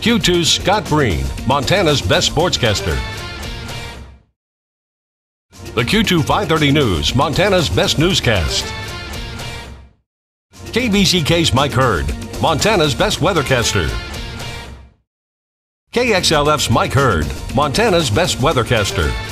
Q2's Scott Breen, Montana's best sportscaster. The Q2 530 News, Montana's best newscast. KBZK's Mike Hurd, Montana's best weathercaster. KXLF's Mike Hurd, Montana's best weathercaster.